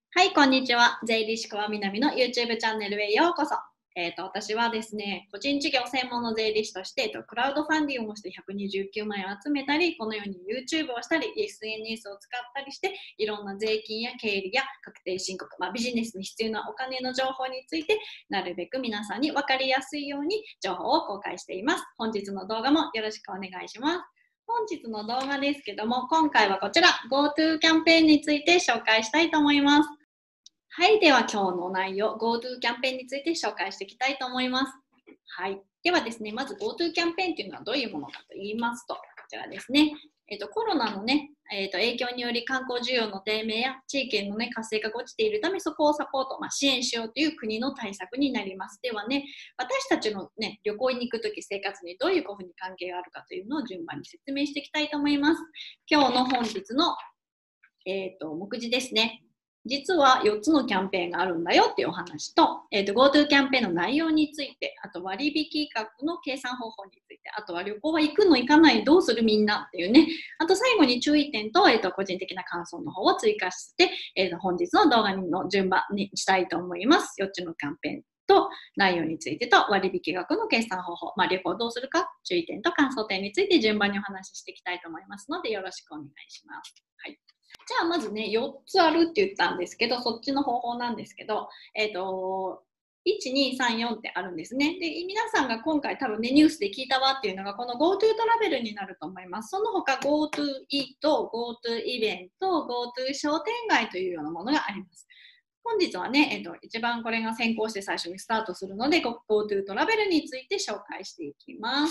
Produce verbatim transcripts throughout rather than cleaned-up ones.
はい、こんにちは。税理士小みなみの YouTube チャンネルへようこそ。えーと、私はですね、個人事業専門の税理士として、えーと、クラウドファンディングをしてひゃくにじゅうきゅうまんえんを集めたり、このように YouTube をしたり、エスエヌエス を使ったりして、いろんな税金や経理や確定申告、まあ、ビジネスに必要なお金の情報について、なるべく皆さんに分かりやすいように情報を公開しています。本日の動画もよろしくお願いします。本日の動画ですけども、今回はこちら GoTo キャンペーンについて紹介したいと思います。はい、では今日の内容 GoTo キャンペーンについて紹介していきたいと思います。はい、ではですね、まず GoTo キャンペーンというのはどういうものかと言いますと、こちらですね、えーと、コロナの、ねえーと、影響により観光需要の低迷や地域の、ね、活性化が落ちているため、そこをサポート、まあ、支援しようという国の対策になります。ではね、私たちの、ね、旅行に行くとき生活にどういうふうに関係があるかというのを順番に説明していきたいと思います。今日の本日の、えーと、目次ですね。実はよっつのキャンペーンがあるんだよっていうお話と、えーと、GoTo キャンペーンの内容について、あと割引額の計算方法について、あとは旅行は行くの行かないどうするみんなっていうね、あと最後に注意点と、えーと、個人的な感想の方を追加して、えーと、本日の動画の順番にしたいと思います。よっつのキャンペーンと内容についてと割引額の計算方法、まあ、旅行どうするか、注意点と感想点について順番にお話ししていきたいと思いますので、よろしくお願いします。はい。じゃあまずね、よっつあるって言ったんですけど、そっちの方法なんですけど、えっと、いち、に、さん、よんってあるんですね。で、皆さんが今回多分ね、ニュースで聞いたわっていうのが、この GoTo トラベルになると思います。その他 GoTo イート、GoTo イベント、GoTo 商店街というようなものがあります。本日はね、えっと、一番これが先行して最初にスタートするので、GoTo トラベルについて紹介していきます。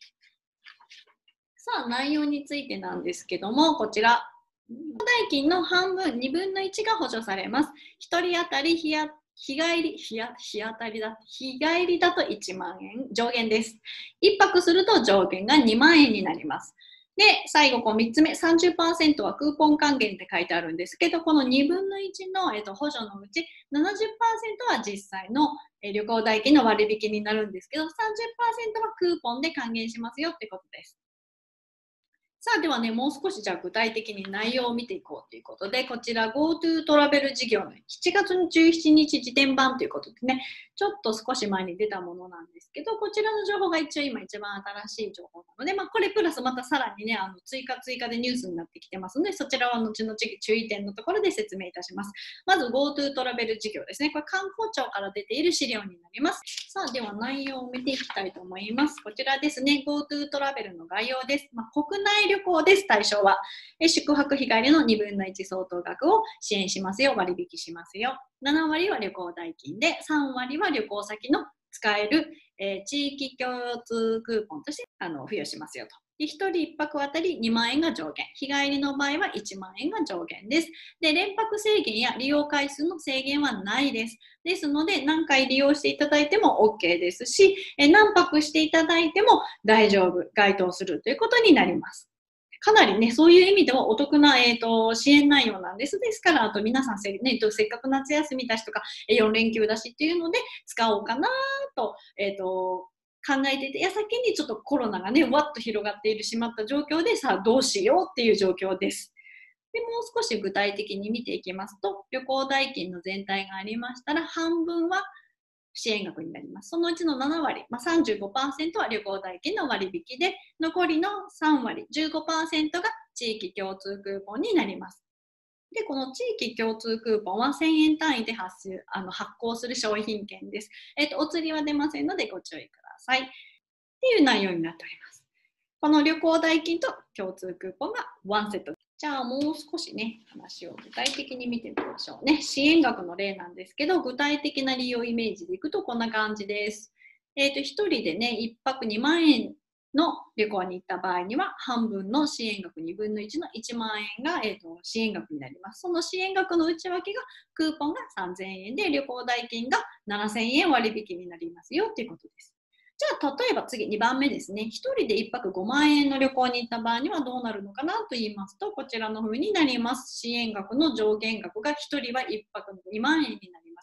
さあ、内容についてなんですけども、こちら。代金の半分、にぶんのいちが補助されます。ひとり当たり日や日帰り日や日当たりだ日帰りだといちまんえん上限です。いっぱくすると上限がにまんえんになります。で、最後こうみっつめ、さんじゅっパーセント はクーポン還元って書いてあるんですけど、このにぶんのいちの、えっと、補助のうち ななじゅっパーセント は実際の旅行代金の割引になるんですけど、さんじゅっパーセント はクーポンで還元しますよってことです。さあではね、もう少しじゃあ具体的に内容を見ていこうということで、こちら GoTo トラベル事業のしちがつじゅうしちにち時点版ということでね、ちょっと少し前に出たものなんですけど、こちらの情報が一応今一番新しい情報なので、まあ、これプラスまたさらにね、あの追加追加でニュースになってきてますので、そちらは後々注意点のところで説明いたします。まず GoTo トラベル事業ですね。これ観光庁から出ている資料になります。さあでは内容を見ていきたいと思います。こちらですね、GoTo トラベルの概要です。まあ、国内旅行です、対象は。え宿泊日帰りのにぶんのいち相当額を支援しますよ、割引しますよ。ななわりは旅行代金で、さんわりは旅行先の使える、えー、地域共通クーポンとしてあの付与しますよと。でひとりいっぱくあたりにまんえんが上限。日帰りの場合はいちまんえんが上限です。で、連泊制限や利用回数の制限はないです。ですので、何回利用していただいても OK ですし、え何泊していただいても大丈夫、該当するということになります。かなりね、そういう意味ではお得な、えーと、支援内容なんです。ですから、あと皆さんせ、ね、せっかく夏休みだしとか、よんれんきゅうだしっていうので、使おうかなと、えーと、考えていて、矢先にちょっとコロナがね、わっと広がっているしまった状況で、さあどうしようっていう状況です。でもう少し具体的に見ていきますと、旅行代金の全体がありましたら、半分は支援額になります。そのうちのななわり、まあ、さんじゅうごパーセント は旅行代金の割引で、残りのさんわり、じゅうごパーセント が地域共通クーポンになります。で、この地域共通クーポンはせんえん単位で発行あの発行する商品券です。えっと、お釣りは出ませんのでご注意ください。っていう内容になっております。この旅行代金と共通クーポンがワンセット。じゃあもう少しね、話を具体的に見てみましょうね。支援額の例なんですけど、具体的な利用イメージでいくとこんな感じです。えっと、ひとりでね、いっぱくにまんえんの旅行に行った場合には、半分の支援額にぶんのいちのいちまんえんが、えーと、支援額になります。その支援額の内訳が、クーポンがさんぜんえんで、旅行代金がななせんえん割引になりますよということです。じゃあ例えば次にばんめですね。ひとりでいっぱくごまんえんの旅行に行った場合にはどうなるのかなと言いますと、こちらの風になります。支援額の上限額がひとりはいっぱくにまんえんになります。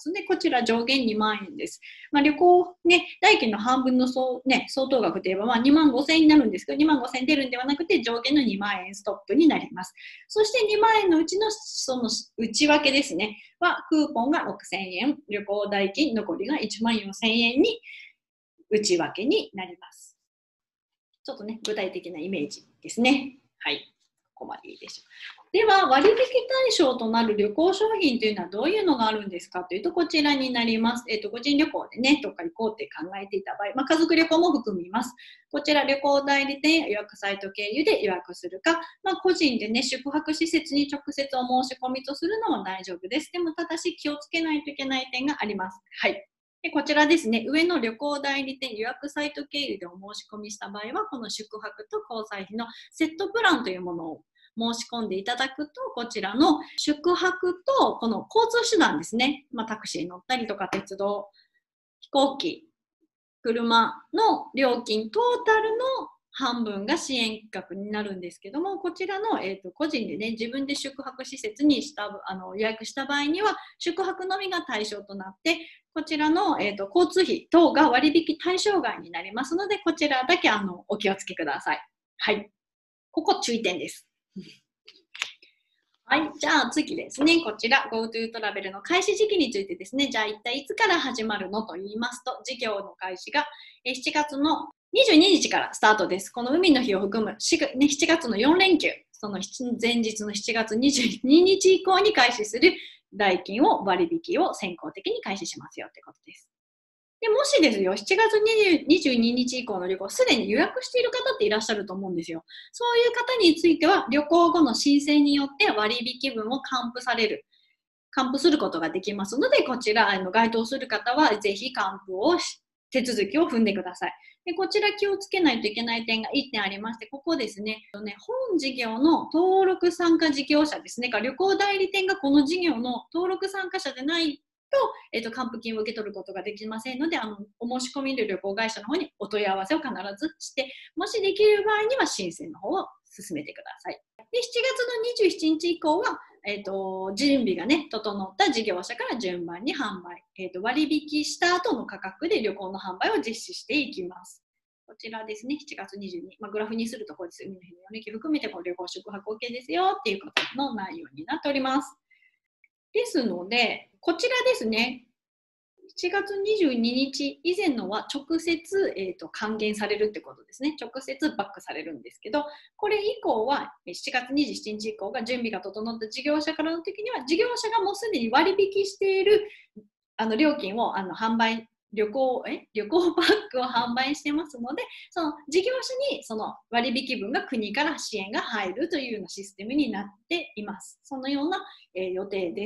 ますので、こちら上限にまんえんです。まあ、旅行、ね、代金の半分の相、ね、相当額といえば、まあ、にまんごせんえんになるんですけど、にまんごせんえん出るんではなくて、上限のにまんえんストップになります。そしてにまんえんのうちのその内訳ですね、は、クーポンがろくせんえん、旅行代金残りがいちまんよんせんえんに内訳になります。ちょっとね、具体的なイメージですね。はい。ここまでいいでしょう。では、割引対象となる旅行商品というのはどういうのがあるんですかというと、こちらになります。えっと、個人旅行でね、どっか行こうって考えていた場合、まあ、家族旅行も含みます。こちら、旅行代理店や予約サイト経由で予約するか、まあ、個人でね、宿泊施設に直接お申し込みとするのも大丈夫です。でも、ただし気をつけないといけない点があります。はい。でこちらですね、上の旅行代理店予約サイト経由でお申し込みした場合は、この宿泊と交際費のセットプランというものを申し込んでいただくと、こちらの宿泊とこの交通手段ですね、まあ、タクシーに乗ったりとか、鉄道、飛行機、車の料金、トータルの半分が支援額になるんですけども、こちらの、えーと、個人でね、自分で宿泊施設にしたあの予約した場合には、宿泊のみが対象となって、こちらの、えーと、交通費等が割引対象外になりますので、こちらだけあのお気をつけください。はい。ここ注意点です。はい。じゃあ次ですね。こちら GoTo トラベルの開始時期についてですね。じゃあ一体いつから始まるのと言いますと、事業の開始がしちがつのにじゅうににちからスタートです。この海の日を含むしちがつのよんれんきゅう、その前日のしちがつにじゅうににち以降に開始する代金を割引を先行的に開始しますよってことです。でもしですよ、しちがつにじゅうににち以降の旅行、すでに予約している方っていらっしゃると思うんですよ。そういう方については、旅行後の申請によって割引分を還付される、還付することができますので、こちら、あの該当する方は、ぜひ還付をし、手続きを踏んでください。でこちら気をつけないといけない点がいってんありまして、ここですね、本事業の登録参加事業者ですね、旅行代理店がこの事業の登録参加者でないと、えーと、還付金を受け取ることができませんので、あのお申し込みで旅行会社の方にお問い合わせを必ずして、もしできる場合には申請の方を進めてください。でしちがつのにじゅうしちにち以降は、えーと、準備がね、整った事業者から順番に販売、えーと、割引した後の価格で旅行の販売を実施していきます。こちらですね、しちがつにじゅうににち、まあ、グラフにするとこうです。海の日のよんれんきゅう含めてこの旅行宿泊 OK ですよっていうことの内容になっております。ですので、こちらですね、しちがつにじゅうににち以前のは直接、えーと、還元されるってことですね。直接バックされるんですけど、これ以降はしちがつにじゅうしちにち以降が準備が整った事業者からの時には、事業者がもうすでに割引しているあの料金をあの販売、旅行え旅行パックを販売してますので、その事業者にその割引分が国から支援が入るというようなシステムになっています。そのような、えー、予定です。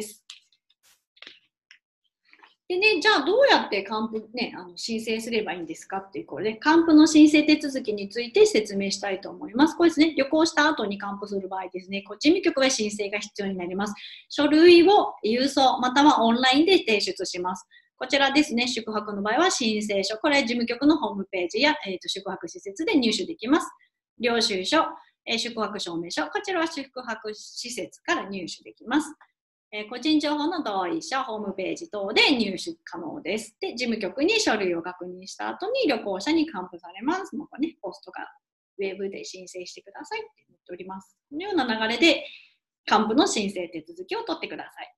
でね、じゃあどうやって還付、ね、あの申請すればいいんですかっていうこれで、還付の申請手続きについて説明したいと思います。これですね、旅行した後に還付する場合ですね、こう事務局へ申請が必要になります。書類を郵送またはオンラインで提出します。こちらですね、宿泊の場合は申請書、これ事務局のホームページや、えー、と宿泊施設で入手できます。領収書、えー、宿泊証明書、こちらは宿泊施設から入手できます。えー、個人情報の同意書、ホームページ等で入手可能です。で、事務局に書類を確認した後に旅行者に還付されます。なんかね、ポストかウェブで申請してくださいって言っております。このような流れで還付の申請手続きを取ってください。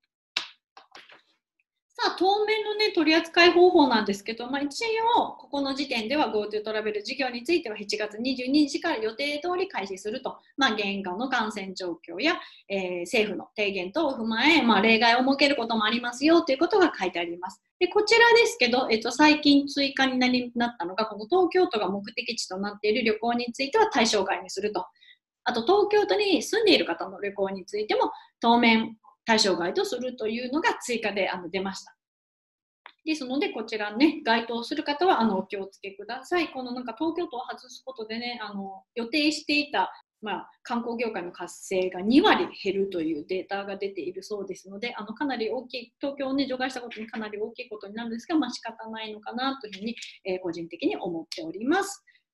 さあ、当面の、ね、取り扱い方法なんですけど、まあ、一応、ここの時点では GoTo トラベル事業についてはしちがつにじゅうににちから予定通り開始すると、まあ、現下の感染状況や、えー、政府の提言等を踏まえ、まあ、例外を設けることもありますよということが書いてあります。でこちらですけど、えっと、最近追加になりなったのが、この東京都が目的地となっている旅行については対象外にすると。あと、東京都に住んでいる方の旅行についても、当面対象外とするというのが追加であの出ました。ですので、こちらね、該当する方はあのお気をつけください。このなんか東京都を外すことでね、あの予定していた、まあ、観光業界の活性がにわり減るというデータが出ているそうですので、あのかなり大きい、東京を、ね、除外したことにかなり大きいことになるんですが、まあ、仕方ないのかなというふうに、えー、個人的に思っております。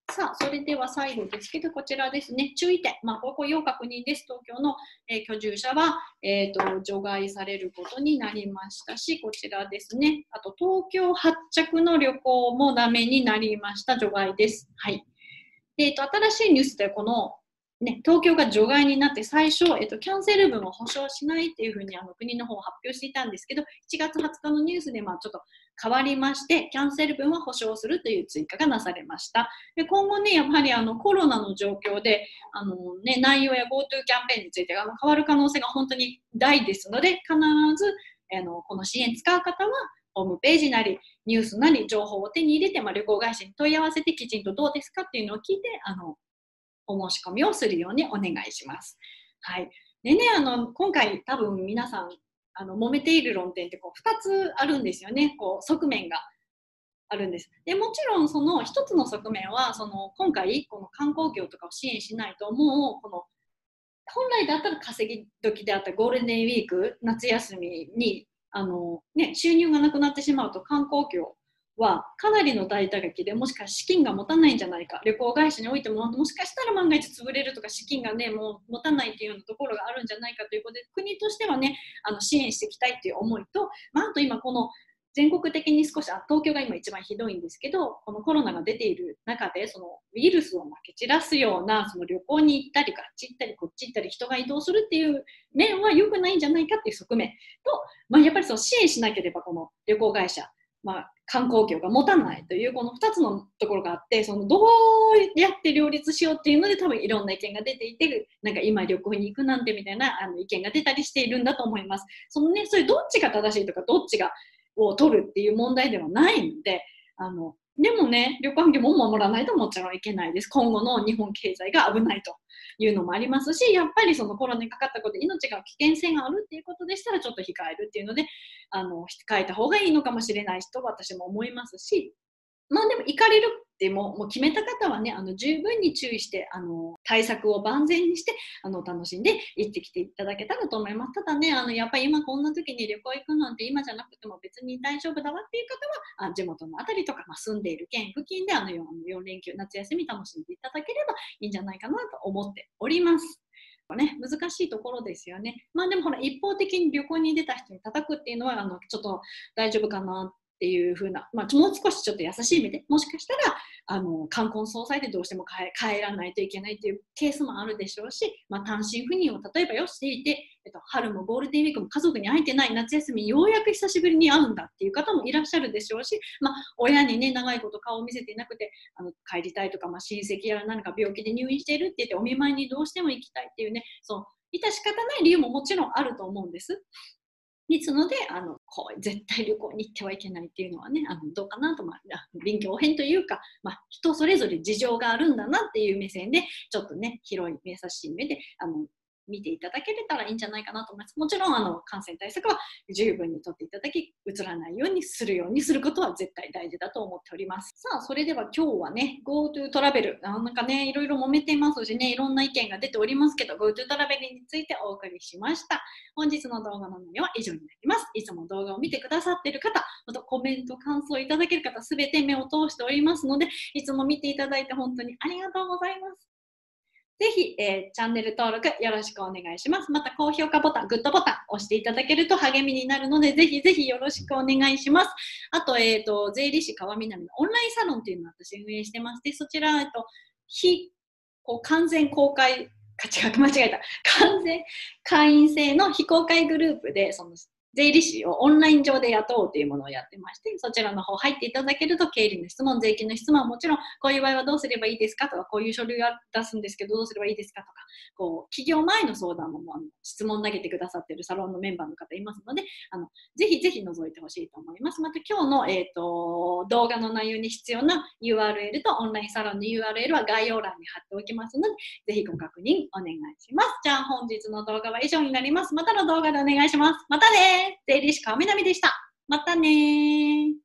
さあ、それでは最後ですけど、こちらですね、注意点、まあ、ここ要確認です。東京の、えー、居住者は、えーと、除外されることになりましたし、こちらですね、あと東京発着の旅行もダメになりました。除外です。はい。で、えーと、新しいニュースでこの、ね、東京が除外になって最初、えっと、キャンセル分を保証しないっていうふうにあの国の方発表していたんですけど、しちがつはつかのニュースでまあちょっと変わりまして、キャンセル分は保証するという追加がなされました。で今後ね、やはりあのコロナの状況であの、ね、内容や GoTo キャンペーンについてあの変わる可能性が本当に大ですので、必ずあのこの支援使う方はホームページなりニュースなり情報を手に入れて、まあ、旅行会社に問い合わせてきちんとどうですかっていうのを聞いてあのお申し込みをするようにお願いします。はい。でね、あの、今回多分皆さん、あの、揉めている論点ってこうふたつあるんですよね。こう、側面があるんです。で、もちろんそのひとつの側面は、その、今回、この観光業とかを支援しないと、もう、この、本来だったら稼ぎ時であったゴールデンウィーク、夏休みに、あの、ね、収入がなくなってしまうと観光業はかなりの大打撃で、もしかしたら資金が持たないんじゃないか、旅行会社においてももしかしたら万が一潰れるとか資金がねもう持たないっていうようなところがあるんじゃないかということで、国としてはねあの支援していきたいっていう思いと、まあ、あと今この全国的に少しあ東京が今一番ひどいんですけど、このコロナが出ている中でそのウイルスをまき散らすようなその旅行に行ったりあっち行ったりこっち行ったり人が移動するっていう面は良くないんじゃないかっていう側面と、まあ、やっぱりそう支援しなければこの旅行会社、まあ、観光業が持たないというこのふたつのところがあって、そのどうやって両立しようっていうので多分いろんな意見が出ていて、なんか今旅行に行くなんてみたいなあの意見が出たりしているんだと思います。そのね、それどっちが正しいとかどっちがを取るっていう問題ではないので、あのでもね、旅館業も守らないともちろんいけないです。今後の日本経済が危ないというのもありますし、やっぱりそのコロナにかかったことで命が危険性があるっていうことでしたらちょっと控えるっていうので、あの控えた方がいいのかもしれないと私も思いますし、まあでも行かれるってももう決めた方はね、あの十分に注意してあの対策を万全にしてあの楽しんで行ってきていただけたらと思います。ただね、あのやっぱり今こんな時に旅行行くなんて今じゃなくても別に大丈夫だわっていう方は、あ地元のあたりとか、まあ、住んでいる県付近であのよん連休夏休み楽しんでいただければいいんじゃないかなと思っております。ね、難しいところですよね。まあでもほら一方的に旅行に出た人に叩くっていうのはあのちょっと大丈夫かなっていう風な、まあ、もう少しちょっと優しい目で、もしかしたらあの冠婚葬祭でどうしても帰帰らないといけないというケースもあるでしょうし、まあ、単身赴任を例えばよしていて、えっと、春もゴールデンウィークも家族に会えてない夏休みにようやく久しぶりに会うんだっていう方もいらっしゃるでしょうし、まあ、親にね長いこと顔を見せていなくてあの帰りたいとか、まあ、親戚や何か病気で入院しているって言ってお見舞いにどうしても行きたいっていうね、そう致し方ない理由ももちろんあると思うんです。ですのであのこう絶対旅行に行ってはいけないっていうのはね、あのどうかなと、まあ、臨機応変というか、まあ、人それぞれ事情があるんだなっていう目線でちょっとね広い優しい目であの見ていただけたらいいんじゃないかなと思います。もちろんあの感染対策は十分にとっていただき、うつらないようにするようにすることは絶対大事だと思っております。さあ、それでは今日はね GoTo トラベルなんかねいろいろ揉めてますしね、いろんな意見が出ておりますけど GoTo トラベルについてお送りしました。本日の動画の内容は以上になります。いつも動画を見てくださっている方、またコメント感想いただける方すべて目を通しておりますので、いつも見ていただいて本当にありがとうございます。ぜひ、えー、チャンネル登録よろしくお願いします。また高評価ボタン、グッドボタン押していただけると励みになるので、ぜひぜひよろしくお願いします。あと、えっと、税理士川南のオンラインサロンというのを私運営してまして、そちら、えっと、非こう完全公開、違う、間違えた。完全会員制の非公開グループで、その税理士をオンライン上で雇おうというものをやってまして、そちらの方入っていただけると、経理の質問、税金の質問はもちろん、こういう場合はどうすればいいですかとか、こういう書類を出すんですけど、どうすればいいですかとか、こう、企業前の相談もあの質問投げてくださっているサロンのメンバーの方いますので、あのぜひぜひ覗いてほしいと思います。また今日の、えーと、動画の内容に必要な ユーアールエル とオンラインサロンの ユーアールエル は概要欄に貼っておきますので、ぜひご確認お願いします。じゃあ本日の動画は以上になります。またの動画でお願いします。またねー。税理士川南でした。またねー。